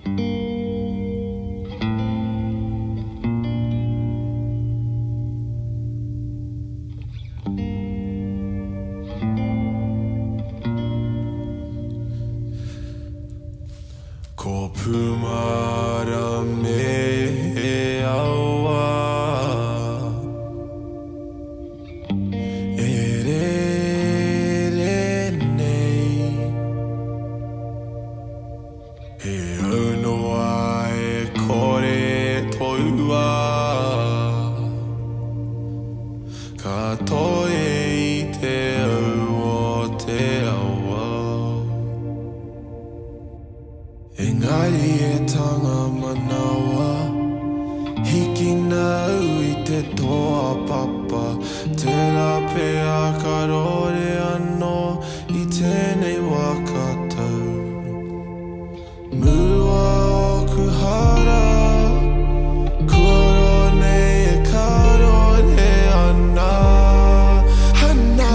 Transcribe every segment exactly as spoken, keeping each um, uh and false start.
Ko pumara me he awa e re re nei he aunoa e kore toua ka toe I te au o te awa Engari e tanga manawa Hiki nau I te toa papa Te rape a karore anō I tēnei waka tau Mua o kuhara Koro nei e karore ana Hana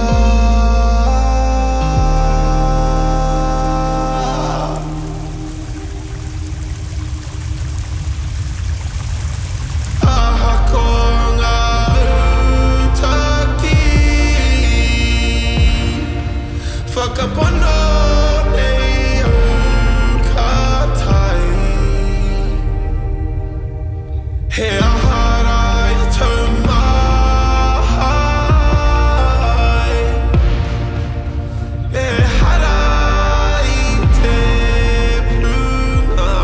Whakapono nei au ka tai He ahara I tau mahai E hara I te puna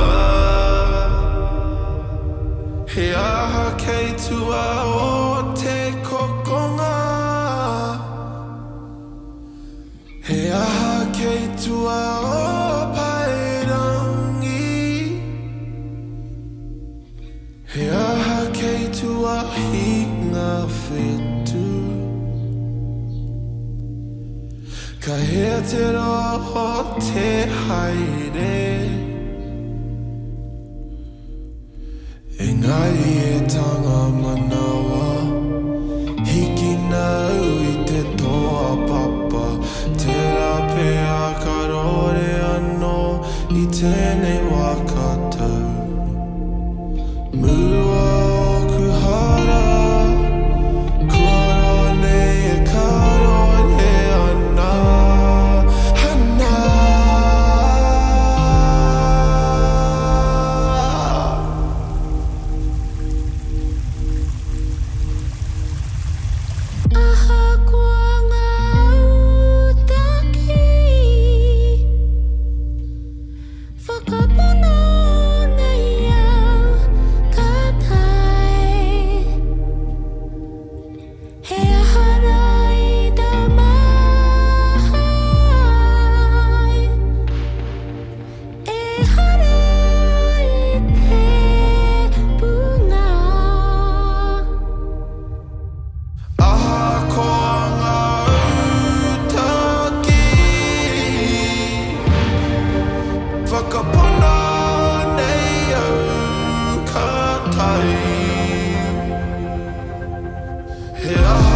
He aha kei tua o te kokonga He aha kei tua o Pairangi He aha kei tua I ngā whetū Ka hea te roho te haere Engari e tanga manawa Hiki nau I te toa papa Te rape a karore anō I tēnei waka tau Mua o kuhara Koro nei e karore ana Hana Aha kua ngā utaki Whakapono nei au ka tai He ahara I tā mahai E hara I te punga Aha ko ngā utaki Whakapono nei au ka tai He aha